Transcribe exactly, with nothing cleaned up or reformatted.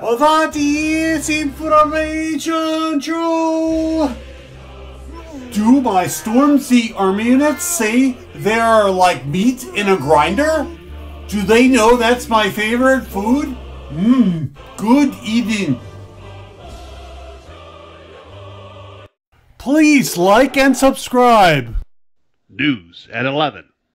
That is information true. Do my Stormzy army units say they are like meat in a grinder? Do they know that's my favorite food? Mmm, good eating. Please like and subscribe. News at eleven.